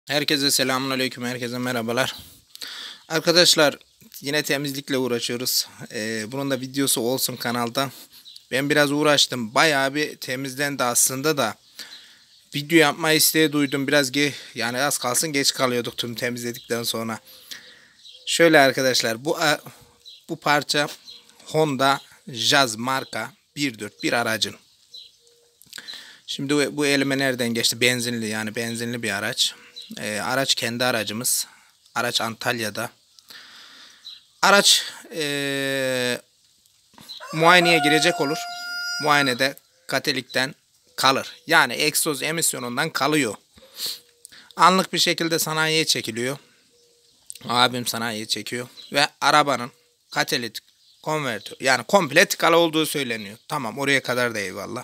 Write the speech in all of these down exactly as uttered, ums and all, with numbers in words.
Herkese selamünaleyküm, herkese merhabalar. Arkadaşlar yine temizlikle uğraşıyoruz. Ee, bunun da videosu olsun kanalda. Ben biraz uğraştım. Bayağı bir temizlendi aslında da. Video yapma isteği duydum. Biraz ge yani az kalsın geç kalıyorduk tüm temizledikten sonra. Şöyle arkadaşlar bu bu parça Honda Jazz marka bir dört bir aracın. Şimdi bu, bu elime nereden geçti? Benzinli, yani benzinli bir araç. Ee, araç kendi aracımız. Araç Antalya'da. Araç ee, muayeneye girecek olur. Muayenede katalikten kalır. Yani egzoz emisyonundan kalıyor. Anlık bir şekilde sanayiye çekiliyor. Abim sanayiye çekiyor. Ve arabanın katalitik konvertör, yani komple tıkalı olduğu söyleniyor. Tamam, oraya kadar da eyvallah.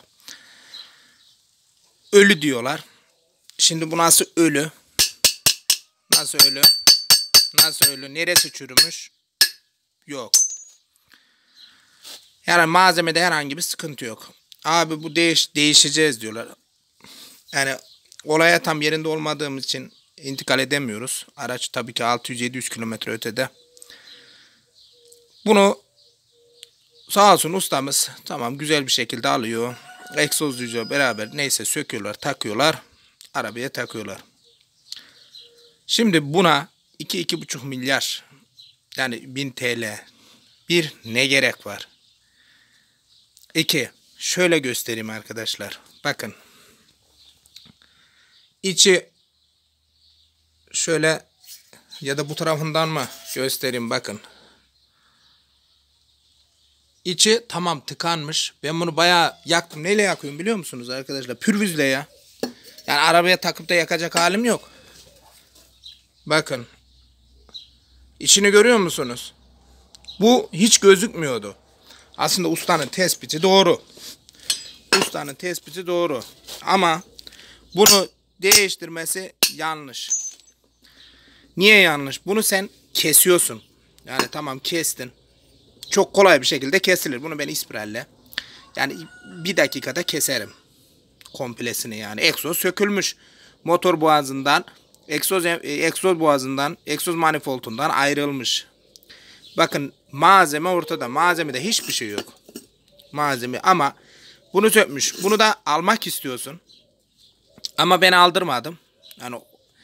Ölü diyorlar. Şimdi bu nasıl ölü? Nasıl ölü? Nasıl ölü? Neresi çürümüş? Yok. Yani malzemede herhangi bir sıkıntı yok. Abi bu değiş değişeceğiz diyorlar. Yani olaya tam yerinde olmadığımız için intikal edemiyoruz. Araç tabii ki altı yüz yedi yüz kilometre ötede. Bunu sağ olsun ustamız tamam güzel bir şekilde alıyor. Egzozluyla beraber neyse söküyorlar, takıyorlar. Arabaya takıyorlar. Şimdi buna iki iki buçuk milyar, yani bin T L bir ne gerek var? İki, şöyle göstereyim arkadaşlar. Bakın. İçi şöyle ya da bu tarafından mı göstereyim, bakın. İçi tamam tıkanmış. Ben bunu bayağı yaktım. Neyle yakıyorum biliyor musunuz arkadaşlar? Pürvüzle ya. Yani arabaya takıp da yakacak halim yok. Bakın. İçini görüyor musunuz? Bu hiç gözükmüyordu. Aslında ustanın tespiti doğru. Ustanın tespiti doğru. Ama bunu değiştirmesi yanlış. Niye yanlış? Bunu sen kesiyorsun. Yani tamam kestin. Çok kolay bir şekilde kesilir. Bunu ben ispiralle, yani bir dakikada keserim. Komplesini yani. Egzoz sökülmüş. Motor boğazından, egzoz, egzoz boğazından, egzoz manifoldundan ayrılmış. Bakın malzeme ortada. Malzemede hiçbir şey yok. Malzeme ama bunu sökmüş. Bunu da almak istiyorsun. Ama ben aldırmadım. Yani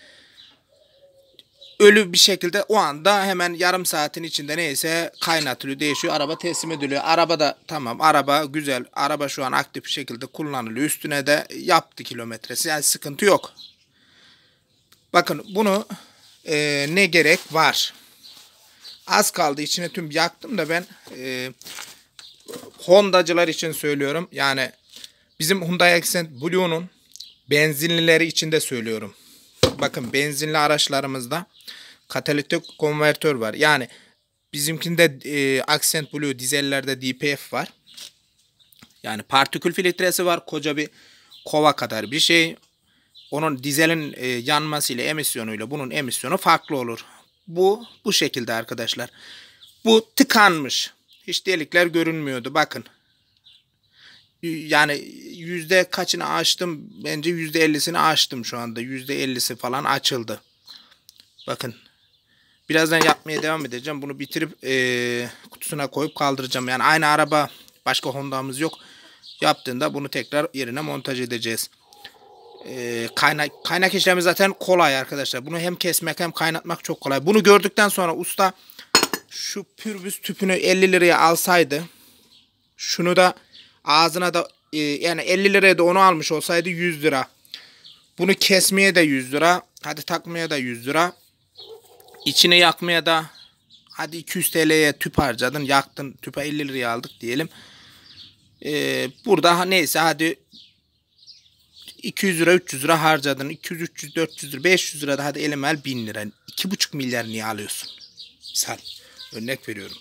ölü bir şekilde o anda hemen yarım saatin içinde neyse kaynatılıyor, değişiyor. Araba teslim ediliyor. Araba da tamam. Araba güzel. Araba şu an aktif bir şekilde kullanılıyor. Üstüne de yaptı kilometresi. Yani sıkıntı yok. Bakın bunu e, ne gerek var? Az kaldı. İçine tüm yaktım da ben e, Hondacılar için söylüyorum. Yani bizim Hyundai Accent Blue'nun benzinlileri için de söylüyorum. Bakın benzinli araçlarımızda katalitik konvertör var. Yani bizimkinde e, Accent Blue dizellerde D P F var. Yani partikül filtresi var. Koca bir kova kadar bir şey. Onun dizelin e, yanmasıyla, emisyonuyla bunun emisyonu farklı olur. Bu bu şekilde arkadaşlar. Bu tıkanmış. Hiç delikler görünmüyordu. Bakın. Yani yüzde kaçını açtım? Bence yüzde ellisini açtım şu anda. Yüzde ellisi falan açıldı. Bakın. Birazdan yapmaya devam edeceğim. Bunu bitirip e, kutusuna koyup kaldıracağım. Yani aynı araba, başka Honda'mız yok. Yaptığında bunu tekrar yerine montaj edeceğiz. E, kaynak, kaynak işlemi zaten kolay arkadaşlar. Bunu hem kesmek hem kaynatmak çok kolay. Bunu gördükten sonra usta şu pürbüz tüpünü elli liraya alsaydı, şunu da ağzına da e, yani elli liraya da onu almış olsaydı yüz lira. Bunu kesmeye de yüz lira. Hadi takmaya da yüz lira. İçini yakmaya da hadi iki yüz T L'ye tüp harcadın, yaktın, tüpe elli liraya aldık diyelim. Ee, burada neyse hadi iki yüz lira üç yüz lira harcadın. iki yüz üç yüz dört yüz lira beş yüz lira da hadi elime al bin lira. iki buçuk milyar niye alıyorsun? Misal örnek veriyorum.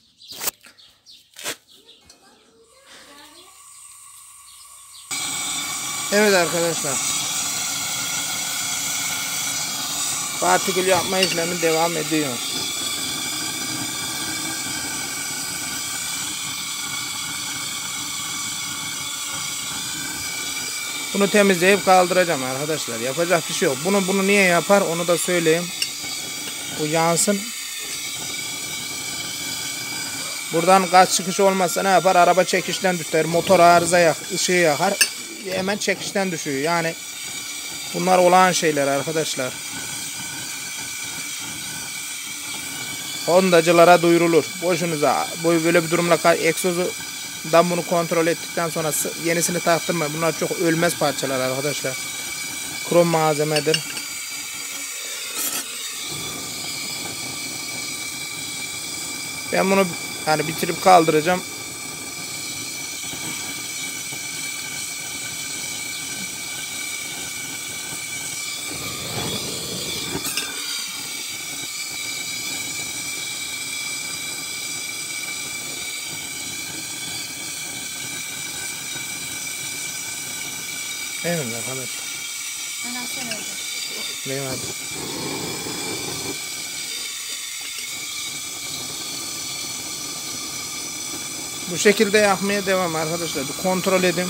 Evet arkadaşlar. Partikül yapma işlemi devam ediyor. Bunu temizleyip kaldıracağım arkadaşlar. Yapacak bir şey yok. Bunu bunu niye yapar onu da söyleyeyim. Bu yansın. Buradan gaz çıkışı olmazsa ne yapar? Araba çekişten düşer. Motor arıza yak, ışığı yakar. Hemen çekişten düşüyor. Yani bunlar olağan şeyler arkadaşlar. Hondacılara duyurulur. Boşunuza böyle bir durumla egzozudan bunu kontrol ettikten sonra yenisini taktırmayın. Bunlar çok ölmez parçalar arkadaşlar. Krom malzemedir. Ben bunu yani bitirip kaldıracağım. Evet arkadaşlar. Ana sen öyle. Benim adım. Bu şekilde yapmaya devam arkadaşlar. Bir kontrol edin.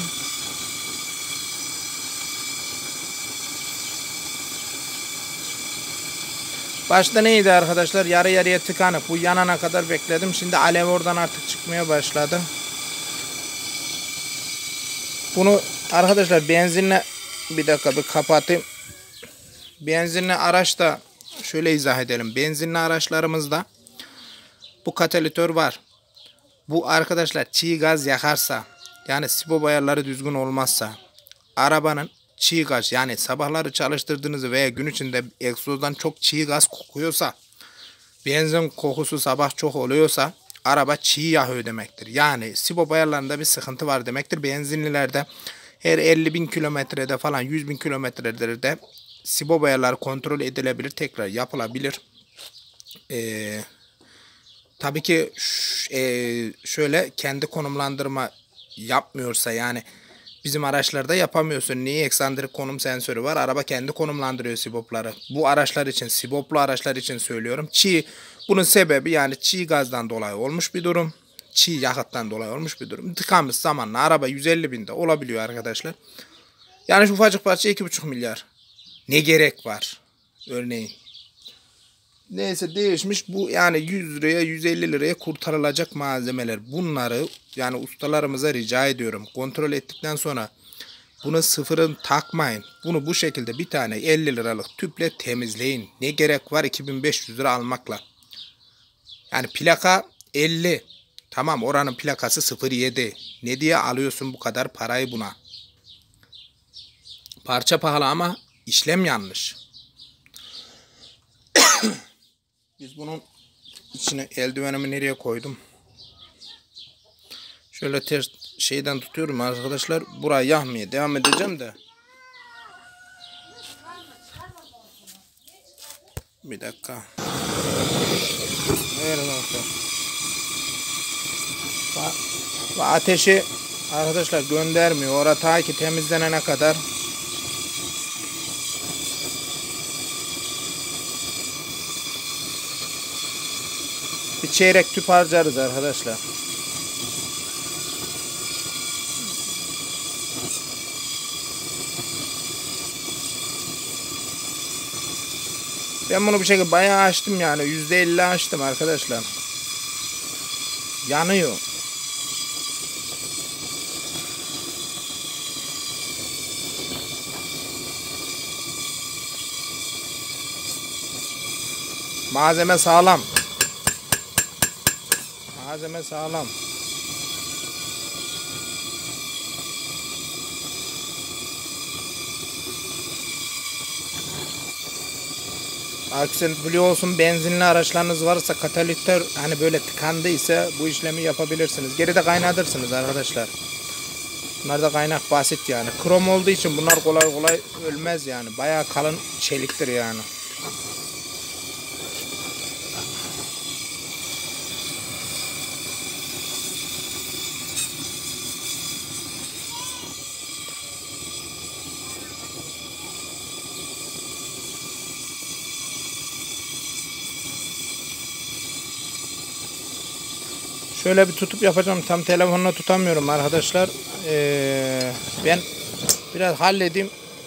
Başta neydi arkadaşlar? Yarı yarıya tıkanıp bu yanana kadar bekledim. Şimdi alev oradan artık çıkmaya başladı. Bunu arkadaşlar benzinle bir dakika bir kapatayım. Benzinli araçta şöyle izah edelim. Benzinli araçlarımızda bu katalitör var. Bu arkadaşlar çiğ gaz yakarsa, yani sibop ayarları düzgün olmazsa, arabanın çiğ gaz, yani sabahları çalıştırdığınızı veya gün içinde egzozdan çok çiğ gaz kokuyorsa, benzin kokusu sabah çok oluyorsa araba çiğ yakıyor demektir. Yani sibop ayarlarında bir sıkıntı var demektir. Benzinlilerde her elli bin kilometrede falan, yüz bin kilometrede sibop ayarları kontrol edilebilir, tekrar yapılabilir. Eee Tabii ki şöyle kendi konumlandırma yapmıyorsa, yani bizim araçlarda yapamıyorsun. Niye? Eksantrik konum sensörü var. Araba kendi konumlandırıyor sibopları. Bu araçlar için, siboplu araçlar için söylüyorum. Çiğ, bunun sebebi yani çiğ gazdan dolayı olmuş bir durum. Çiğ yakıttan dolayı olmuş bir durum. Tıkanmış zamanla araba yüz elli binde olabiliyor arkadaşlar. Yani şu ufacık parça iki buçuk milyar. Ne gerek var? Örneğin. Neyse değişmiş bu, yani yüz liraya yüz elli liraya kurtarılacak malzemeler. Bunları yani ustalarımıza rica ediyorum. Kontrol ettikten sonra bunu sıfırın takmayın. Bunu bu şekilde bir tane elli liralık tüple temizleyin. Ne gerek var iki bin beş yüz lira almakla? Yani plaka elli. Tamam, oranın plakası sıfır yedi. Ne diye alıyorsun bu kadar parayı buna? Parça pahalı ama işlem yanlış. Biz bunun içine eldivenimi nereye koydum? Şöyle ters şeyden tutuyorum arkadaşlar. Burayı yakmaya devam edeceğim de. Bir dakika. Ver bakalım. Bu ateşi arkadaşlar göndermiyor. Orada ta ki temizlenene kadar. Bir çeyrek tüp harcarız arkadaşlar. Ben bunu bir şekilde bayağı açtım, yani yüzde elli açtım arkadaşlar. Yanıyor. Malzeme sağlam. Malzeme sağlam. Aksine biliyorsun, benzinli araçlarınız varsa katalitör hani böyle tıkandıysa bu işlemi yapabilirsiniz. Geride kaynatırsınız arkadaşlar. Bunlar da kaynak basit yani. Krom olduğu için bunlar kolay kolay ölmez yani. Bayağı kalın çeliktir yani. Şöyle bir tutup yapacağım. Tam telefonla tutamıyorum arkadaşlar. Ee, ben Biraz halledeyim.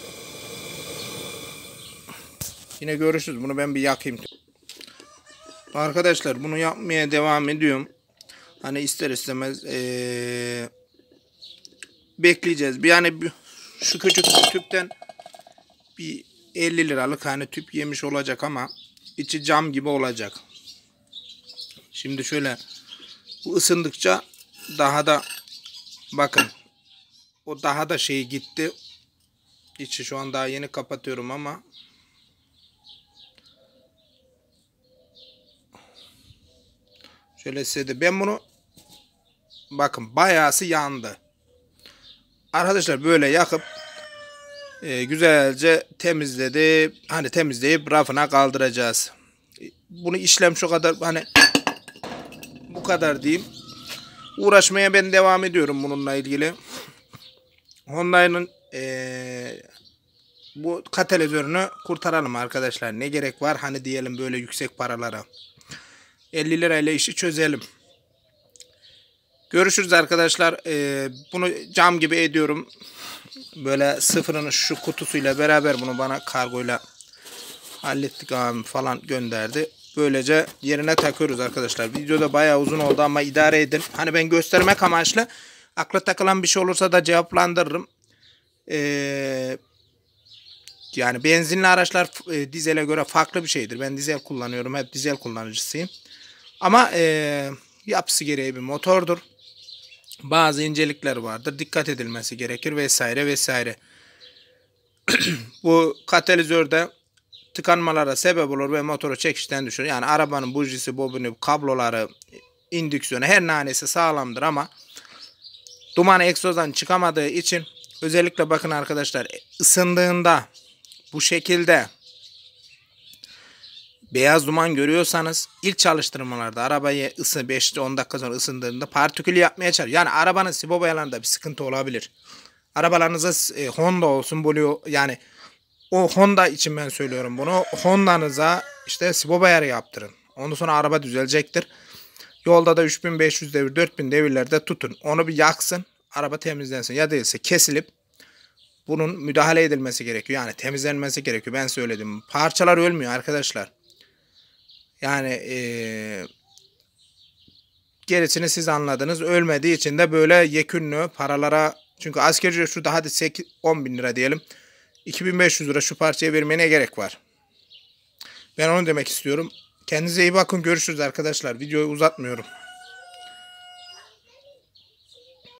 Yine görüşürüz. Bunu ben bir yakayım. Arkadaşlar bunu yapmaya devam ediyorum. Hani ister istemez ee, bekleyeceğiz. Bir yani bir, şu küçük tüpten bir elli liralık hani tüp yemiş olacak ama içi cam gibi olacak. Şimdi şöyle bu ısındıkça daha da bakın o daha da şey gitti. İçi şu an daha yeni kapatıyorum ama şöyle size de ben bunu bakın bayağısı yandı. Arkadaşlar böyle yakıp e, güzelce temizledi. Hani temizleyip rafına kaldıracağız. Bunu işlem şu kadar hani bu kadar diyeyim. Uğraşmaya ben devam ediyorum bununla ilgili. Honda'nın e, bu katalizörünü kurtaralım arkadaşlar. Ne gerek var hani diyelim böyle yüksek paralara. elli lirayla işi çözelim. Görüşürüz arkadaşlar. Ee, bunu cam gibi ediyorum. Böyle sıfırını şu kutusuyla beraber bunu bana kargoyla hallettik abi falan gönderdi. Böylece yerine takıyoruz arkadaşlar. Videoda bayağı uzun oldu ama idare edin. Hani ben göstermek amaçlı akla takılan bir şey olursa da cevaplandırırım. Ee, yani benzinli araçlar e, dizele göre farklı bir şeydir. Ben dizel kullanıyorum. Hep dizel kullanıcısıyım. Ama e, yapısı gereği bir motordur. Bazı incelikler vardır. Dikkat edilmesi gerekir vesaire vesaire. Bu katalizörde tıkanmalara sebep olur ve motoru çekişten düşürür. Yani arabanın bujisi, bobini, kabloları, indüksiyonu her nanesi sağlamdır ama duman egzozdan çıkamadığı için özellikle bakın arkadaşlar ısındığında bu şekilde beyaz duman görüyorsanız ilk çalıştırmalarda arabayı ısı beş on dakika sonra ısındığında partikül yapmaya çalışır. Yani arabanın sibobayalarında bir sıkıntı olabilir. Arabalarınıza e, Honda olsun Bolio yani o Honda için ben söylüyorum bunu. Honda'nıza işte sibobayarı yaptırın. Ondan sonra araba düzelecektir. Yolda da üç bin beş yüz devir dört bin devirlerde tutun. Onu bir yaksın. Araba temizlensin. Ya değilse kesilip bunun müdahale edilmesi gerekiyor. Yani temizlenmesi gerekiyor. Ben söyledim. Parçalar ölmüyor arkadaşlar. Yani ee, gerisini siz anladınız. Ölmediği için de böyle yekünlü paralara çünkü asgari ücret şurada hadi sekiz on bin lira diyelim. iki bin beş yüz lira şu parçaya vermeye ne gerek var? Ben onu demek istiyorum. Kendinize iyi bakın. Görüşürüz arkadaşlar. Videoyu uzatmıyorum.